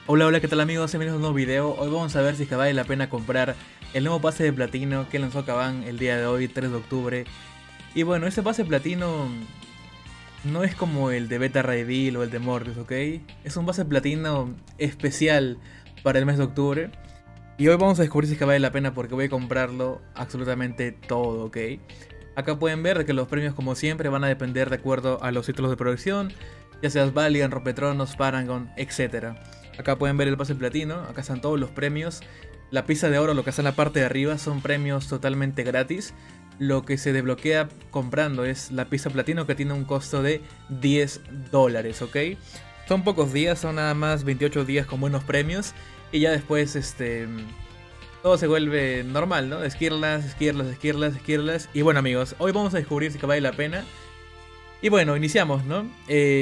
Hola, hola, ¿qué tal amigos? Bienvenidos a un nuevo video. Hoy vamos a ver si es que vale la pena comprar el nuevo pase de platino que lanzó Kabam el día de hoy, 3 de octubre. Y bueno, ese pase platino no es como el de Beta Ray Bill o el de Mortis, ¿ok? Es un pase platino especial para el mes de octubre. Y hoy vamos a descubrir si es que vale la pena porque voy a comprarlo absolutamente todo, ¿ok? Acá pueden ver que los premios como siempre van a depender de acuerdo a los títulos de producción, ya seas Valiant, Rompetronos, Paragon, etcétera. Acá pueden ver el pase platino, acá están todos los premios. La pizza de oro, lo que está en la parte de arriba, son premios totalmente gratis. Lo que se desbloquea comprando es la pizza platino que tiene un costo de $10, ¿ok? Son pocos días, son nada más 28 días con buenos premios. Y ya después, todo se vuelve normal, ¿no? Esquirlas, esquirlas, esquirlas, esquirlas. Y bueno amigos, hoy vamos a descubrir si que vale la pena. Y bueno, iniciamos, ¿no?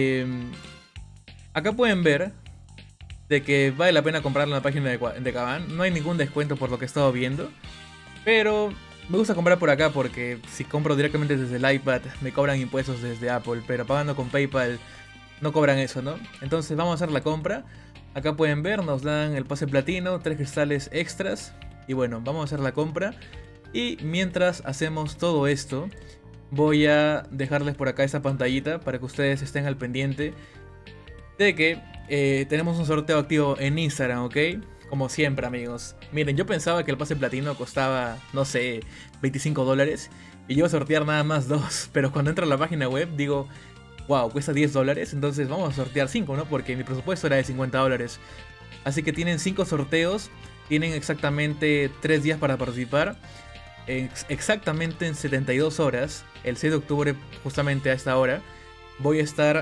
Acá pueden ver de que vale la pena comprarlo en la página de Kabam. No hay ningún descuento por lo que he estado viendo. Pero me gusta comprar por acá porque si compro directamente desde el iPad me cobran impuestos desde Apple. Pero pagando con PayPal no cobran eso, ¿no? Entonces vamos a hacer la compra. Acá pueden ver, nos dan el pase platino, 3 cristales extras. Y bueno, vamos a hacer la compra. Y mientras hacemos todo esto, voy a dejarles por acá esa pantallita para que ustedes estén al pendiente de que tenemos un sorteo activo en Instagram, ¿ok? Como siempre amigos. Miren, yo pensaba que el pase platino costaba, no sé, $25 y yo iba a sortear nada más 2. Pero cuando entro a la página web digo, wow, cuesta $10, entonces vamos a sortear 5, ¿no? Porque mi presupuesto era de $50. Así que tienen 5 sorteos, tienen exactamente 3 días para participar. Exactamente en 72 horas, el 6 de octubre, justamente a esta hora, voy a estar...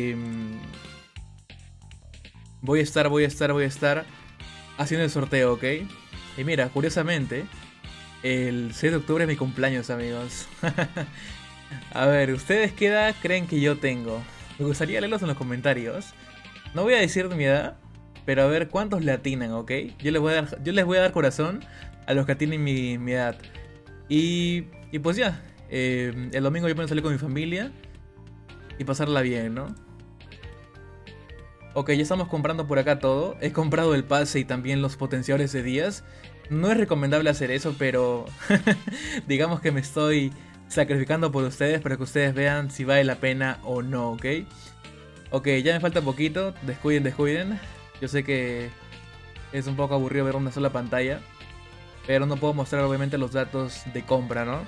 Voy a estar haciendo el sorteo, ¿ok? Y mira, curiosamente, el 6 de octubre es mi cumpleaños, amigos. A ver, ¿ustedes qué edad creen que yo tengo? Me gustaría leerlos en los comentarios. No voy a decir mi edad, pero a ver cuántos le atinan, ¿ok? Yo les voy a dar corazón a los que atinen mi edad. Y pues ya, el domingo yo puedo salir con mi familia y pasarla bien, ¿no? Ok, ya estamos comprando por acá todo. He comprado el pase y también los potenciadores de días. No es recomendable hacer eso, pero digamos que me estoy sacrificando por ustedes para que ustedes vean si vale la pena o no, ¿ok? Ok, ya me falta poquito. Descuiden, descuiden. Yo sé que es un poco aburrido ver una sola pantalla, pero no puedo mostrar obviamente los datos de compra, ¿no?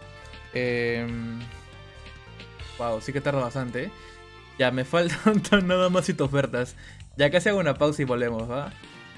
Wow, sí que tarda bastante, ¿eh? Ya, me faltan nada más 7 ofertas. Ya casi hago una pausa y volvemos, ¿va?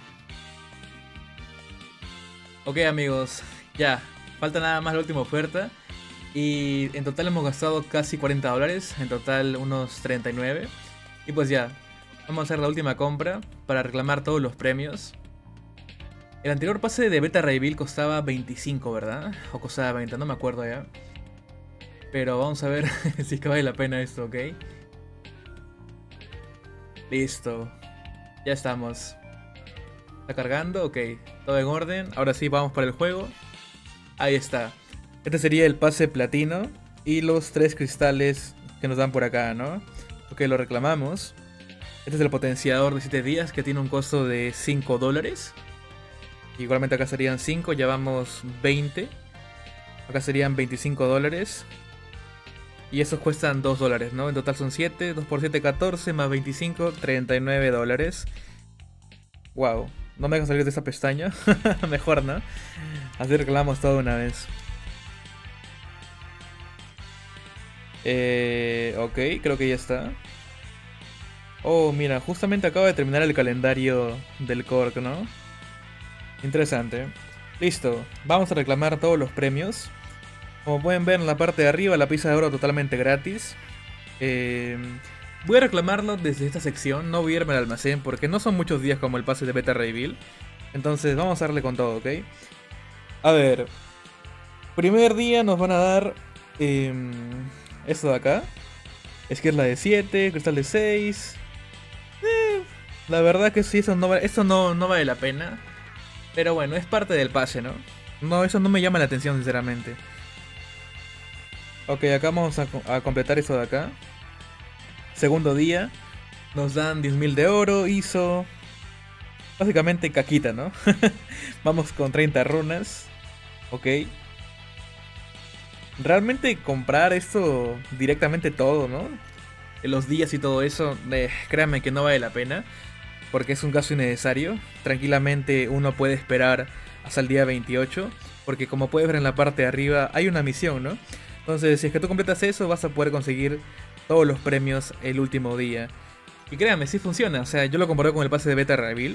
Ok amigos, ya, falta nada más la última oferta. Y en total hemos gastado casi $40, en total unos 39. Y pues ya, vamos a hacer la última compra para reclamar todos los premios. El anterior pase de Beta Ray Bill costaba 25, ¿verdad? O costaba 20, no me acuerdo ya. Pero vamos a ver si es que vale la pena esto, ¿ok? Listo, ya estamos. ¿Está cargando? Ok, todo en orden. Ahora sí, vamos para el juego. Ahí está. Este sería el pase platino y los 3 cristales que nos dan por acá, ¿no? Ok, lo reclamamos. Este es el potenciador de 7 días que tiene un costo de $5. Igualmente acá serían 5, ya vamos 20. Acá serían $25. Y esos cuestan $2, ¿no? En total son 7, 2 por 7, 14, más 25, $39. Wow, no me deja salir de esa pestaña. Mejor, ¿no? Así reclamamos todo una vez. Ok, creo que ya está. Oh, mira, justamente acabo de terminar el calendario del Cork, ¿no? Interesante. Listo, vamos a reclamar todos los premios. Como pueden ver en la parte de arriba, la pizza de oro totalmente gratis. Voy a reclamarlo desde esta sección, no voy a irme al almacén porque no son muchos días como el pase de Beta Ray Bill. Entonces vamos a darle con todo, ¿ok? A ver, primer día nos van a dar esto de acá. Es que es la de 7, cristal de 6. La verdad que sí, eso no vale la pena. Pero bueno, es parte del pase, ¿no? No, eso no me llama la atención sinceramente. Ok, acá vamos a completar eso de acá. Segundo día. Nos dan 10.000 de oro, ISO. Básicamente caquita, ¿no? Vamos con 30 runas. Ok. Realmente comprar esto directamente todo, ¿no? En los días y todo eso, créanme que no vale la pena. Porque es un gasto innecesario. Tranquilamente uno puede esperar hasta el día 28. Porque como puedes ver en la parte de arriba hay una misión, ¿no? Entonces si es que tú completas eso vas a poder conseguir todos los premios el último día. Y créanme, sí funciona. O sea, yo lo compré con el pase de beta reveal.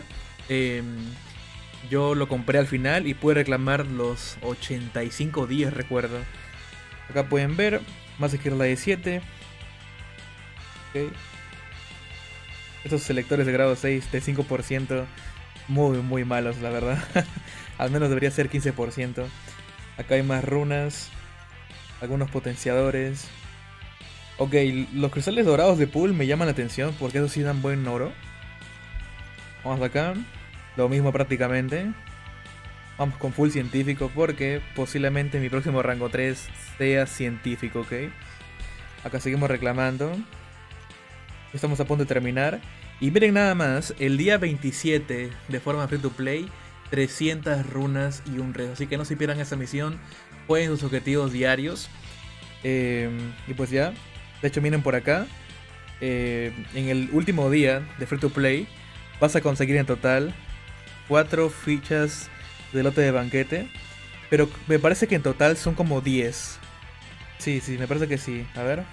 Yo lo compré al final y pude reclamar los 85 días, recuerdo. Acá pueden ver, más izquierda de 7. Okay. Estos selectores de grado 6 de 5%, muy malos, la verdad. Al menos debería ser 15%. Acá hay más runas, algunos potenciadores. Ok, los cristales dorados de pool me llaman la atención porque esos sí dan buen oro. Vamos acá, lo mismo prácticamente. Vamos con full científico porque posiblemente mi próximo rango 3 sea científico, ok. Acá seguimos reclamando. Estamos a punto de terminar. Y miren nada más, el día 27 de forma free to play, 300 runas y un reto. Así que no se pierdan esa misión, jueguen sus objetivos diarios. Y pues ya, de hecho miren por acá. En el último día de free to play vas a conseguir en total 4 fichas de lote de banquete. Pero me parece que en total son como 10. Sí, me parece que sí. A ver.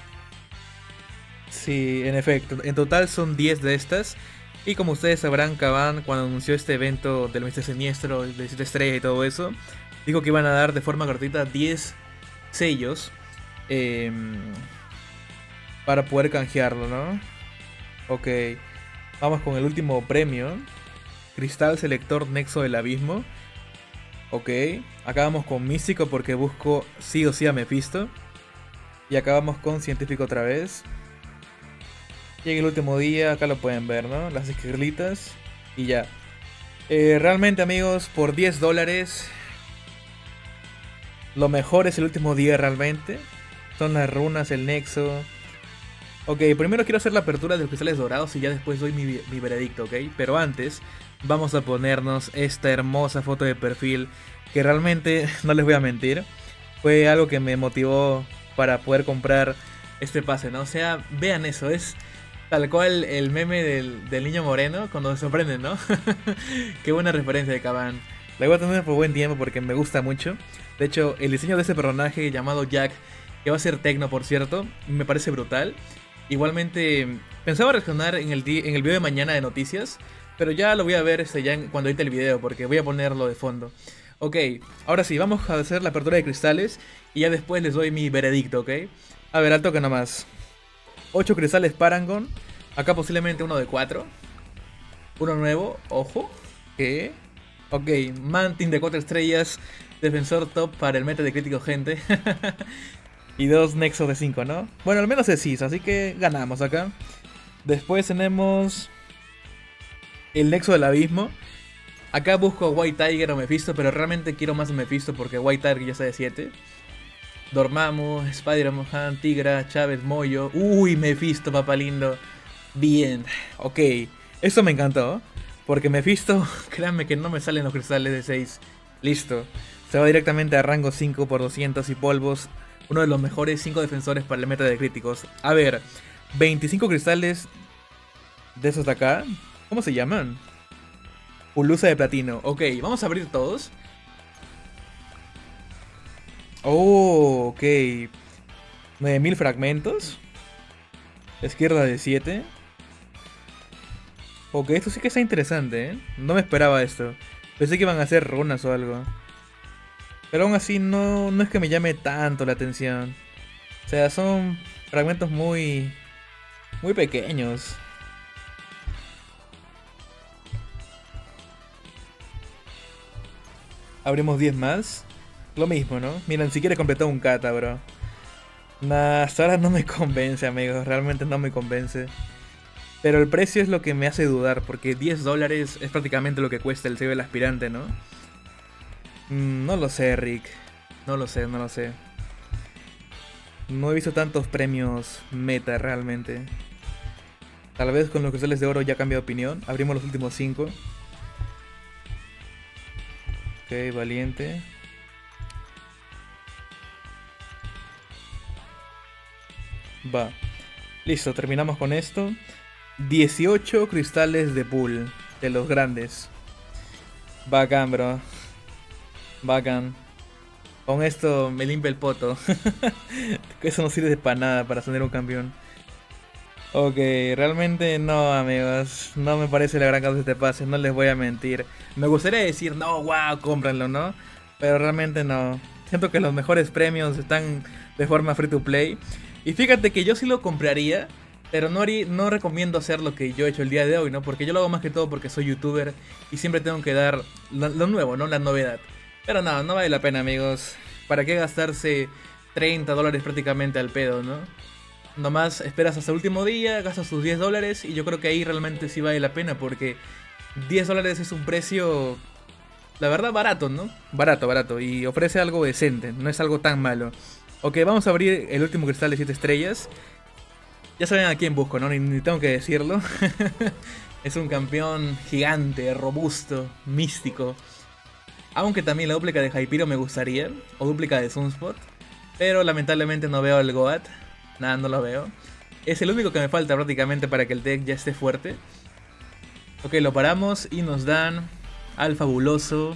Sí, en efecto. En total son 10 de estas. Y como ustedes sabrán, Kabam, cuando anunció este evento del Mr. Siniestro, de 7 estrellas y todo eso, dijo que iban a dar de forma gratuita 10 sellos para poder canjearlo, ¿no? Ok. Vamos con el último premio. Cristal Selector Nexo del Abismo. Ok. Acabamos con Místico porque busco sí o sí a Mephisto. Y acabamos con Científico otra vez. Y en el último día, acá lo pueden ver, ¿no? Las esquirlitas. Y ya. Realmente, amigos, por $10, lo mejor es el último día realmente. Son las runas, el nexo. Ok, primero quiero hacer la apertura de los cristales dorados y ya después doy mi veredicto, ¿ok? Pero antes, vamos a ponernos esta hermosa foto de perfil. Que realmente, no les voy a mentir, fue algo que me motivó para poder comprar este pase, ¿no? O sea, vean eso, es tal cual el meme del niño moreno cuando se sorprenden, ¿no? Qué buena referencia de Kabam. La voy a tener por buen tiempo porque me gusta mucho. De hecho, el diseño de ese personaje llamado Jack, que va a ser tecno por cierto, me parece brutal. Igualmente, pensaba reaccionar en el video de mañana de noticias, pero ya lo voy a ver cuando edite el video porque voy a ponerlo de fondo. Ok, ahora sí, vamos a hacer la apertura de cristales y ya después les doy mi veredicto, ¿ok? A ver, al toque nomás. 8 cristales Paragon. Acá posiblemente uno de 4. Uno nuevo, ojo. ¿Qué? Ok, Mantin de 4 estrellas. Defensor top para el meta de crítico, gente. Y 2 Nexos de 5, ¿no? Bueno, al menos es CIS, así que ganamos acá. Después tenemos el Nexo del Abismo. Acá busco White Tiger o Mephisto, pero realmente quiero más Mephisto porque White Tiger ya está de 7. Dormammu, Spider-Man, Tigra, Chávez, Moyo. Uy, Mephisto, papá lindo. Bien, ok. Eso me encantó. Porque Mephisto, créanme que no me salen los cristales de 6. Listo. Se va directamente a rango 5 por 200 y polvos. Uno de los mejores 5 defensores para el meta de críticos. A ver, 25 cristales de esos de acá. ¿Cómo se llaman? Pulusa de platino. Ok, vamos a abrir todos. Oh, ok. 9000 fragmentos. Izquierda de 7. Ok, esto sí que está interesante, ¿eh? No me esperaba esto. Pensé que iban a hacer runas o algo. Pero aún así no es que me llame tanto la atención. O sea, son fragmentos muy pequeños. Abrimos 10 más. Lo mismo, ¿no? Miren, si quiere completar un kata, bro. Nah, hasta ahora no me convence, amigos. Realmente no me convence. Pero el precio es lo que me hace dudar. Porque $10 es prácticamente lo que cuesta el sello del aspirante, ¿no? No lo sé, Rick. No lo sé. No he visto tantos premios meta realmente. Tal vez con los cristales de oro ya cambie de opinión. Abrimos los últimos 5. Ok, valiente. Va. Listo, terminamos con esto. 18 cristales de pool. De los grandes. Bacán, bro. Bacán. Con esto me limpia el poto. Eso no sirve para nada para tener un campeón. Ok, realmente no, amigos. No me parece la gran causa este pase, no les voy a mentir. Me gustaría decir, no, wow, cómpranlo, ¿no? Pero realmente no. Siento que los mejores premios están de forma free to play. Y fíjate que yo sí lo compraría, pero no recomiendo hacer lo que yo he hecho el día de hoy, ¿no? Porque yo lo hago más que todo porque soy youtuber y siempre tengo que dar lo nuevo, ¿no? La novedad. Pero no, no vale la pena, amigos. ¿Para qué gastarse $30 prácticamente al pedo, no? Nomás esperas hasta el último día, gastas tus $10 y yo creo que ahí realmente sí vale la pena porque $10 es un precio, la verdad, barato, ¿no? Barato, barato, y ofrece algo decente, no es algo tan malo. Ok, vamos a abrir el último cristal de 7 estrellas. Ya saben a quién busco, ¿no? Ni tengo que decirlo. Es un campeón gigante, robusto, místico. Aunque también la dúplica de Hypiro me gustaría, o dúplica de Sunspot. Pero lamentablemente no veo el Goat. Nada, no lo veo. Es el único que me falta prácticamente para que el deck ya esté fuerte. Ok, lo paramos y nos dan al fabuloso.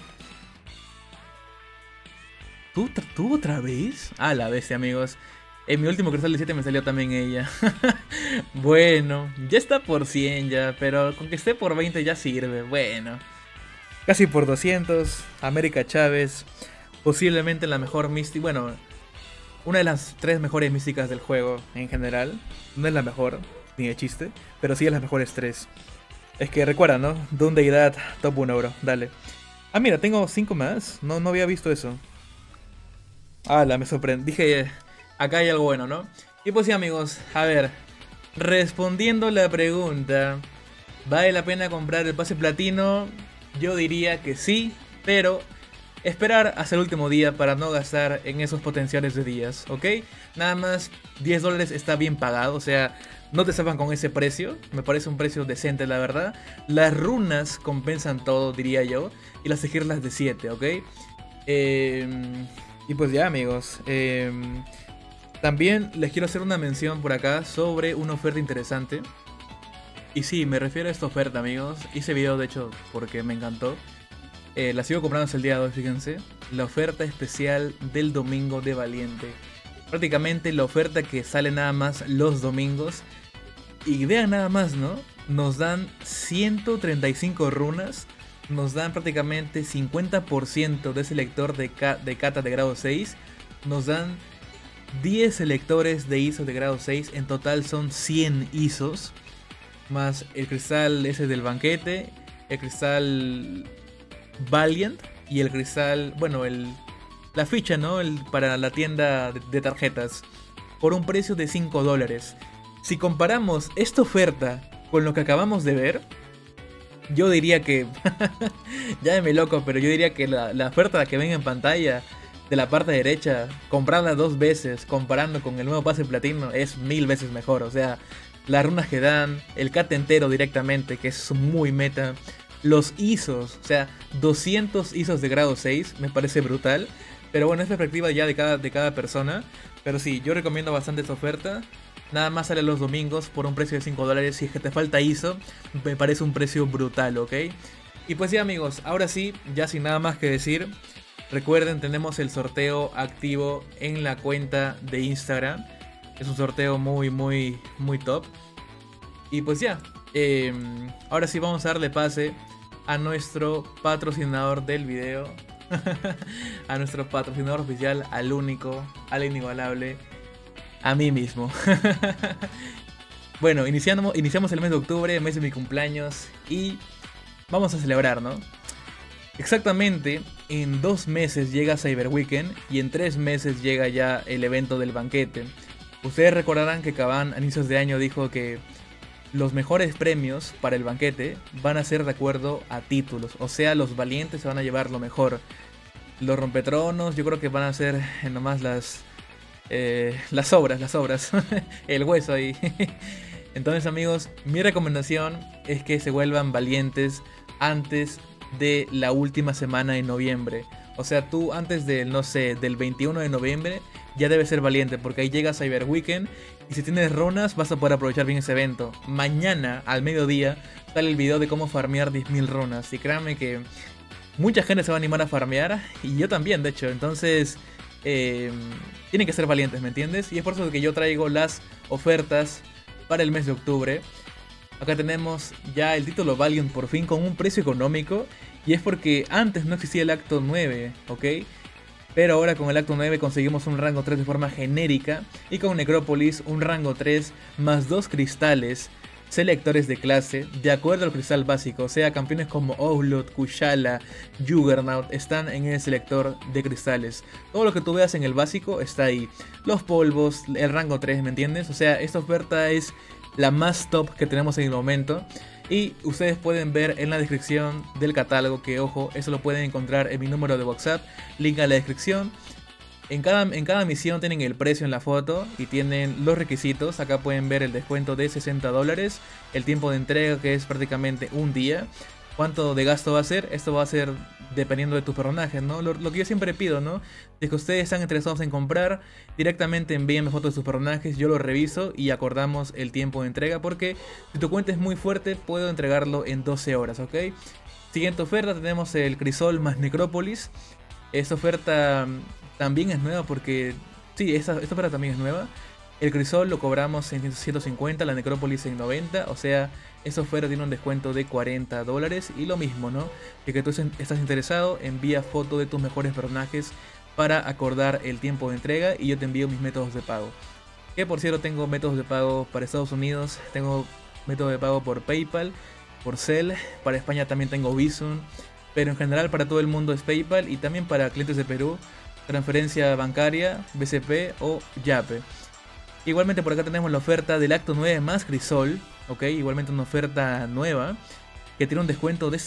¿Tú otra vez? Ah, la bestia, amigos. En mi último cristal de 7 me salió también ella. Bueno, ya está por 100 ya, pero con que esté por 20 ya sirve. Bueno. Casi por 200. América Chávez. Posiblemente la mejor Misty. Bueno, una de las 3 mejores místicas del juego en general. No es la mejor, ni de chiste, pero sí es las mejores 3. Es que recuerda, ¿no? Doom Deidad, top 1, bro. Dale. Ah, mira, tengo 5 más. No había visto eso. Ala, me sorprendí. Dije, acá hay algo bueno, ¿no? Y pues sí, amigos, a ver. Respondiendo la pregunta, ¿vale la pena comprar el pase platino? Yo diría que sí, pero esperar hasta el último día para no gastar en esos potenciales de días, ¿ok? Nada más $10 está bien pagado, o sea, no te salvan con ese precio. Me parece un precio decente, la verdad. Las runas compensan todo, diría yo. Y las seguirlas de 7, ¿ok? Y pues ya, amigos. También les quiero hacer una mención por acá sobre una oferta interesante. Y sí, me refiero a esta oferta, amigos. Hice video, de hecho, porque me encantó. La sigo comprando hasta el día de hoy, fíjense. La oferta especial del domingo de Valiente. Prácticamente la oferta que sale nada más los domingos. Y vean nada más, ¿no? Nos dan 135 runas. Nos dan prácticamente 50% de selector de kata de grado 6. Nos dan 10 selectores de ISO de grado 6. En total son 100 ISOs. Más el cristal ese del banquete. El cristal Valiant. Y el cristal, bueno, la ficha, ¿no? Para la tienda de tarjetas. Por un precio de $5. Si comparamos esta oferta con lo que acabamos de ver, yo diría que... Llámeme loco, pero yo diría que la oferta que ven en pantalla de la parte derecha, comprarla 2 veces, comparando con el nuevo pase platino, es 1000 veces mejor. O sea, las runas que dan, el cat entero directamente, que es muy meta, los ISOs, o sea, 200 ISOs de grado 6, me parece brutal. Pero bueno, es perspectiva ya de cada persona. Pero sí, yo recomiendo bastante esta oferta. Nada más sale los domingos por un precio de $5. Si es que te falta ISO, me parece un precio brutal, ¿ok? Y pues sí, amigos, ahora sí, ya sin nada más que decir, recuerden, tenemos el sorteo activo en la cuenta de Instagram. Es un sorteo muy top. Y pues ya, ahora sí vamos a darle pase a nuestro patrocinador del video. A nuestro patrocinador oficial, al único, al inigualable, a mí mismo. Bueno, iniciamos el mes de octubre, el mes de mi cumpleaños, y vamos a celebrar, ¿no? Exactamente, en 2 meses llega Cyber Weekend y en 3 meses llega ya el evento del banquete. Ustedes recordarán que Kaban a inicios de año dijo que los mejores premios para el banquete van a ser de acuerdo a títulos. O sea, los valientes se van a llevar lo mejor. Los rompetronos yo creo que van a ser nomás las obras. El hueso ahí. Entonces, amigos, mi recomendación es que se vuelvan valientes antes de la última semana de noviembre. O sea, tú antes del, no sé, del 21 de noviembre ya debes ser valiente, porque ahí llega Cyber Weekend y si tienes runas vas a poder aprovechar bien ese evento. Mañana al mediodía sale el video de cómo farmear 10.000 runas y créanme que mucha gente se va a animar a farmear y yo también, de hecho. Entonces tienen que ser valientes, ¿me entiendes? Y es por eso que yo traigo las ofertas para el mes de octubre. Acá tenemos ya el título Valiant por fin con un precio económico. Y es porque antes no existía el acto 9, ¿ok? Pero ahora con el acto 9 conseguimos un rango 3 de forma genérica. Y con Necrópolis un rango 3 más 2 cristales selectores de clase de acuerdo al cristal básico. O sea, campeones como Outlaw, Kushala, Juggernaut están en el selector de cristales. Todo lo que tú veas en el básico está ahí. Los polvos, el rango 3, ¿me entiendes? O sea, esta oferta es la más top que tenemos en el momento. Y ustedes pueden ver en la descripción del catálogo, que ojo, eso lo pueden encontrar en mi número de WhatsApp, link a la descripción. En cada misión tienen el precio en la foto y tienen los requisitos. Acá pueden ver el descuento de $60, el tiempo de entrega que es prácticamente un día. ¿Cuánto de gasto va a ser? Esto va a ser dependiendo de tus personajes, ¿no? Lo que yo siempre pido, ¿no? Si es que ustedes están interesados en comprar, directamente envíenme fotos de sus personajes, yo lo reviso y acordamos el tiempo de entrega. Porque si tu cuenta es muy fuerte, puedo entregarlo en 12 horas, ¿ok? Siguiente oferta, tenemos el Crisol más Necrópolis. Esta oferta también es nueva porque... Sí, esta oferta también es nueva. El Crisol lo cobramos en 150, la Necrópolis en 90, o sea, esta oferta tiene un descuento de $40 y lo mismo, ¿no? Si que tú estás interesado, envía foto de tus mejores personajes para acordar el tiempo de entrega y yo te envío mis métodos de pago. Que por cierto tengo métodos de pago para Estados Unidos, tengo método de pago por PayPal, por Zelle, para España también tengo Bizum, pero en general para todo el mundo es PayPal y también para clientes de Perú, transferencia bancaria, BCP o Yape. Igualmente por acá tenemos la oferta del acto 9 más Crisol, ok, igualmente una oferta nueva que tiene un descuento de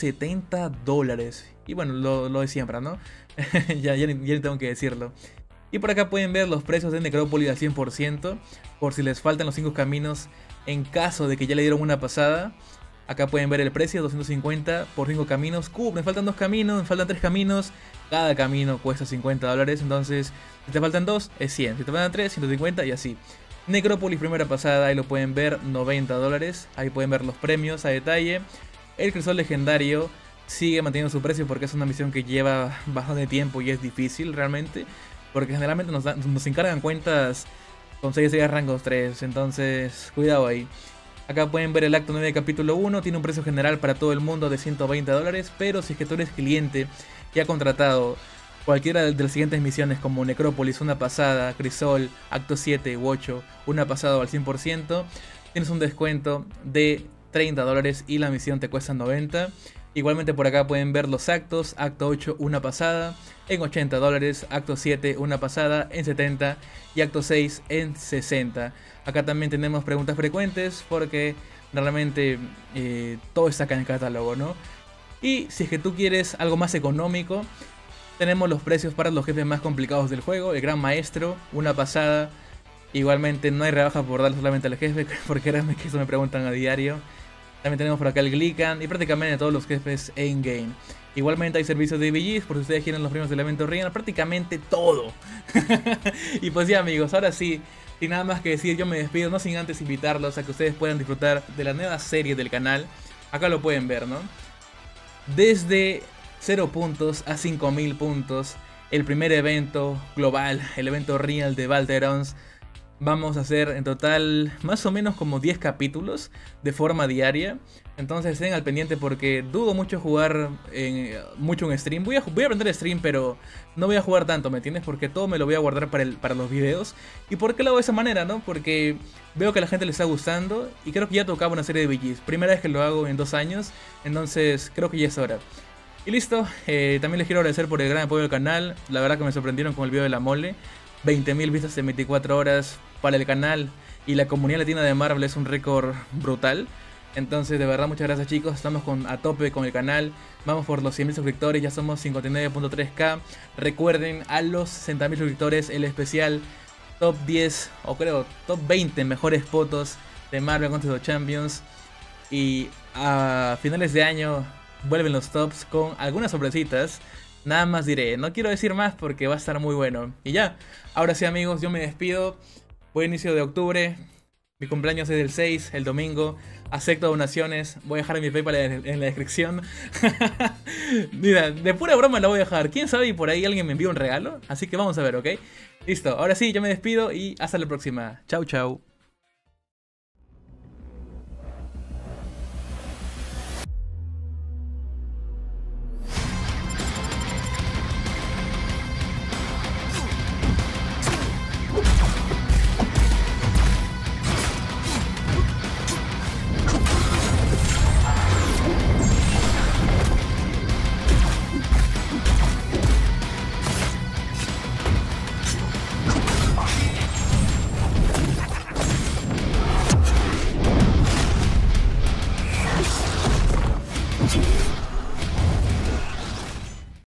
$70. Y bueno, lo de siempre, ¿no? ya ni tengo que decirlo. Y por acá pueden ver los precios de Necrópolis al 100%, por si les faltan los 5 caminos en caso de que ya le dieron una pasada. Acá pueden ver el precio, 250 por 5 caminos. Me faltan 2 caminos, me faltan 3 caminos. Cada camino cuesta $50, entonces si te faltan 2 es 100, si te faltan 3, 150 y así. Necrópolis primera pasada, ahí lo pueden ver, $90. Ahí pueden ver los premios a detalle. El Crisol legendario sigue manteniendo su precio porque es una misión que lleva bastante tiempo y es difícil realmente. Porque generalmente nos encargan cuentas con 6 rangos 3, entonces cuidado ahí. Acá pueden ver el acto 9 capítulo 1, tiene un precio general para todo el mundo de $120, pero si es que tú eres cliente que ha contratado cualquiera de las siguientes misiones como Necrópolis, una pasada, Crisol, acto 7 u 8, una pasada al 100%, tienes un descuento de $30 y la misión te cuesta 90. Igualmente por acá pueden ver los actos, acto 8 una pasada en $80, acto 7 una pasada en 70 y acto 6 en 60. Acá también tenemos preguntas frecuentes porque realmente todo está acá en el catálogo, ¿no? Y si es que tú quieres algo más económico, tenemos los precios para los jefes más complicados del juego. El Gran Maestro, una pasada. Igualmente no hay rebaja por darle solamente al jefe, porque créanme que eso me preguntan a diario. También tenemos por acá el Glican y prácticamente todos los jefes in-game. Igualmente hay servicios de VGs por si ustedes quieren los premios del evento real, prácticamente todo. Y pues ya amigos, ahora sí, sin nada más que decir, yo me despido, no sin antes invitarlos a que ustedes puedan disfrutar de la nueva serie del canal. Acá lo pueden ver, ¿no? Desde 0 puntos a 5000 puntos, el primer evento global, el evento real de Valterons. Vamos a hacer en total más o menos como 10 capítulos de forma diaria. Entonces estén al pendiente porque dudo mucho jugar mucho en stream. Voy a aprender stream, pero no voy a jugar tanto, ¿me entiendes? Porque todo me lo voy a guardar para los videos. ¿Y por qué lo hago de esa manera, no? Porque veo que a la gente le está gustando y creo que ya tocaba una serie de VGs. Primera vez que lo hago en 2 años, entonces creo que ya es hora. Y listo, también les quiero agradecer por el gran apoyo al canal. La verdad que me sorprendieron con el video de la mole. 20.000 vistas en 24 horas para el canal y la comunidad latina de Marvel es un récord brutal. Entonces de verdad muchas gracias chicos, estamos a tope con el canal. Vamos por los 100.000 suscriptores, ya somos 59.3k. Recuerden a los 60.000 suscriptores el especial top 10 o creo top 20 mejores fotos de Marvel Contest of Champions. Y a finales de año vuelven los tops con algunas sorpresitas. Nada más diré, no quiero decir más porque va a estar muy bueno. Y ya, ahora sí amigos, yo me despido. Buen inicio de octubre. Mi cumpleaños es el 6, el domingo. Acepto donaciones. Voy a dejar mi PayPal en la descripción. Mira, de pura broma la voy a dejar. Quién sabe y por ahí alguien me envía un regalo. Así que vamos a ver, ¿ok? Listo, ahora sí, yo me despido y hasta la próxima. Chau, chau.